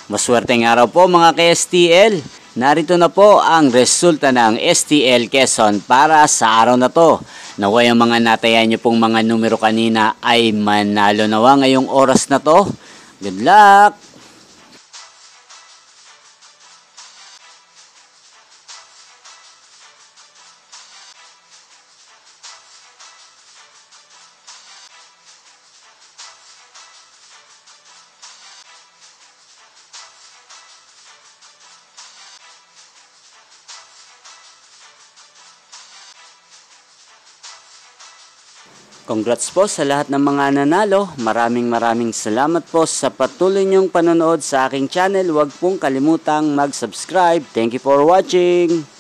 Maswerteng araw po mga ka-STL. Narito na po ang resulta ng STL Quezon para sa araw na to. Naway ang mga natayan nyo pong mga numero kanina ay manalo nawa ngayong oras na to. Good luck! Congrats po sa lahat ng mga nanalo. Maraming salamat po sa patuloy niyong panonood sa aking channel. Huwag pong kalimutang mag-subscribe. Thank you for watching.